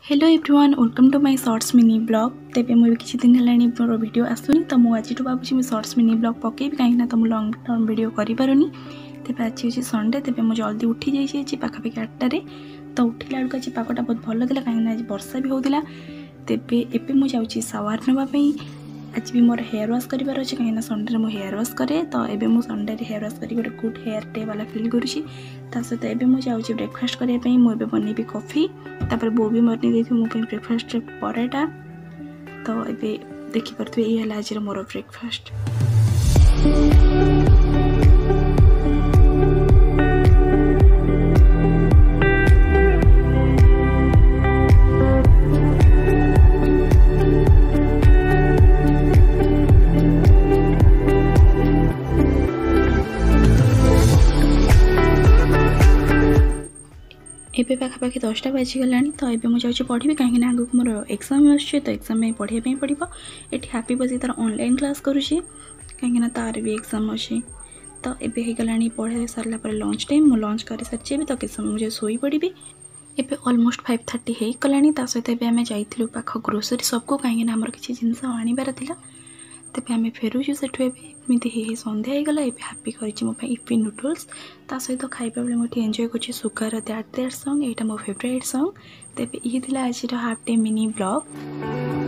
Hello everyone welcome to my shorts mini blog. तेबे मुझे किसी दिन है मोर वीडियो आसुनी तो मुझे आज भावी शॉर्ट्स मिनी ब्लॉग पकेबी कहीं तो मुझे लॉन्ग टर्म वीडियो करूनी। तेज आज हूँ संडे तेज मुझे जल्दी उठी जाइए पाखापाखि 8टारे तो उठिला बेलू आज पागटा बहुत भल था कहीं आज वर्षा भी होता। तेबे एबे मुझे जाऊँगी शावर नापी। आज भी मोर हेयर वाश करार अच्छे कहीं संडे मुझे हेयर वाश करे तो ये मुझे संडे हेयर वाश कर गोटे गुड हेयर डे वाला फील करुँची। सहित एवं मुझे जाऊँगी ब्रेकफास्ट करने मुझे बनैबी कॉफी तापर बो भी बन दी मो ब्रेकफास्ट पराटा। तो ये देखिपे ये आज मोर ब्रेकफास्ट। एबे पाखापाखि 10टा बाजिगला तो ये मुझे जाऊँगी पढ़ी कहीं आगे मोर एग्जाम आसुचे तो एग्जाम में पढ़ाई पड़ो। ये हैप्पी बस तार ऑनलाइन क्लास करुँची कहीं तार भी एग्जाम अच्छे। तो ये गला पढ़ाई सारा लंच टाइम मुझे लंच कर सारी तो किस समय मुझे शोई पड़ी। एबे ऑलमोस्ट 5:30 हो गला सहित आम जाइलु पाख ग्रोसरी शॉप को कहीं आमर किसी जिनस आनबार था। तेज आम फेरुचु से एमती सन्ध्या होगला। ये हैप्पी कर इपी नूडल्स ता सहित खाइबा बेले मुझे एंजॉय कर सुगार दैट सॉन्ग। यहाँ मो फेवरेट सॉन्ग। तेज ये आज हाफ डे मिनी ब्लॉग।